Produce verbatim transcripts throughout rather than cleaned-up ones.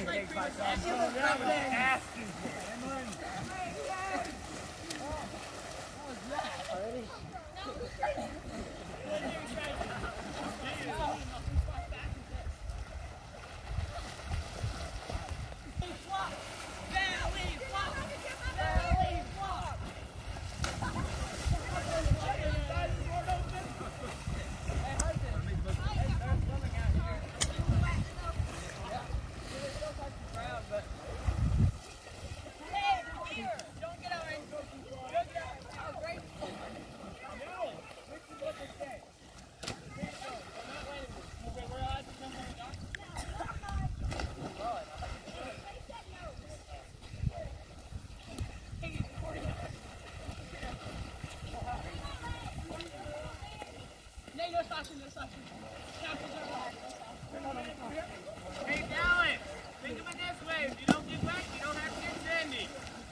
Hey, Dallas, think of it this way. If you don't get wet, you don't have to get sandy.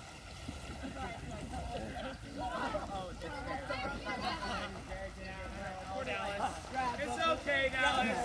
Poor Dallas. It's okay, Dallas.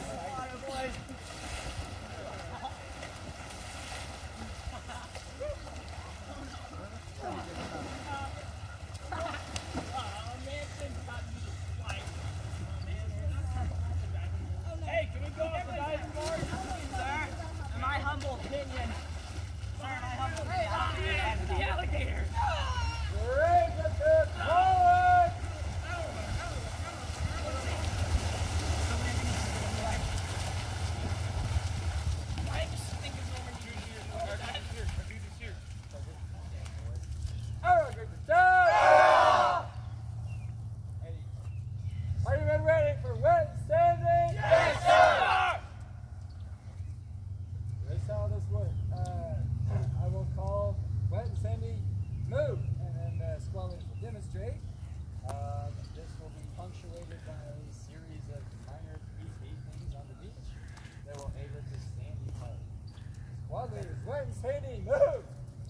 Wet and sandy, move!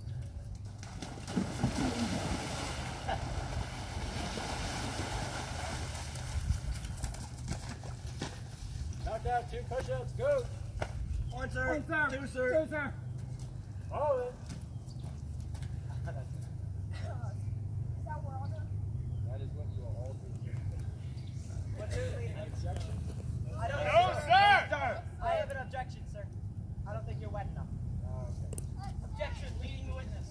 Knock out two push-ups, go! One, sir. One, sir. Two, sir. Two, sir. Follow it. That is what you will all do. What's your leading objection? I don't No, know, sir. sir! I have an objection, sir. I don't think you're wet enough. Oh, okay. Objection, leading the witness.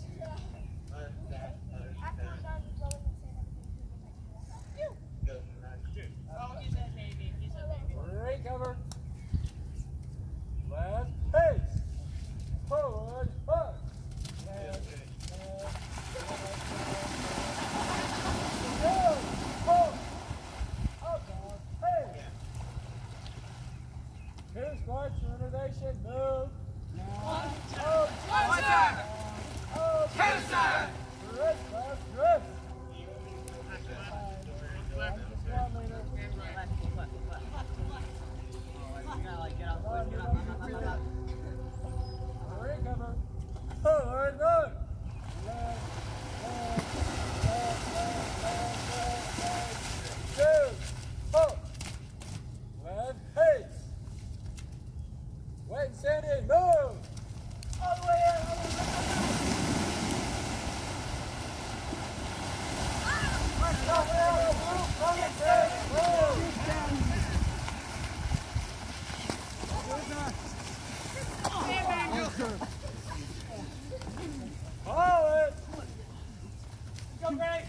Oh, he's a baby. He's a baby. Great cover. Left pace. Forward, up. Left, left, left, left. Go. Pull. Up, down. Pace. Two squats for innovation. Move. One, two, one, sir. Oh, two, sir. Drift, left, drift. One leader. Recover. Forward, look. Left, left, left, left, left, left, left. Two, pull. Left, pace. Wet and sandy, move. All the way in, all the way in. All the way out, move, long and straight, move. Follow it. Go, Greg.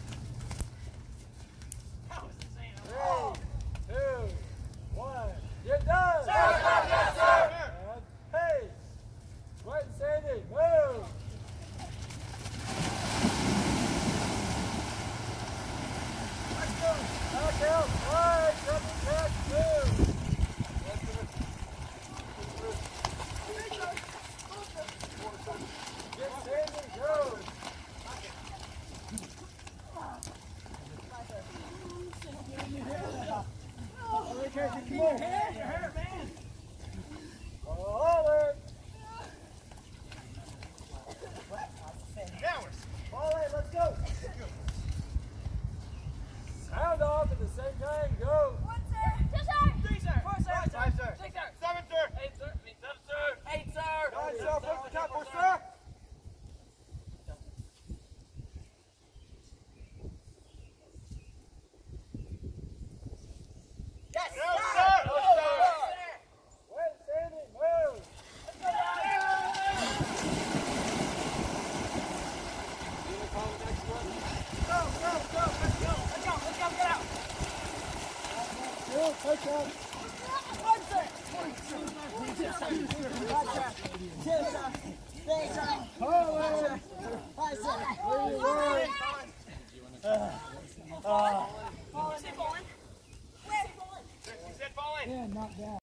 Three, two, one. You're done. Sir, sir, yes, sir. And pace. Wet and sandy, move. Let's go. Back out, right, double check, move. Get sandy, go. Your hair, your hair, man. Follow it. Follow it, let's go. Sound off at the same time, go. One, sir. Two, sir. Three, sir. Four, sir. Five, sir. Six, sir. Seven, sir. Eight, sir. Seven, sir. Eight, sir. Nine, sir. Wait, Sandy, move. You wanna call the next one? Go, go, go, let's go, let's go, let's go, get out. Go, touch up. One set. One set. One set. One set. One set. Call it.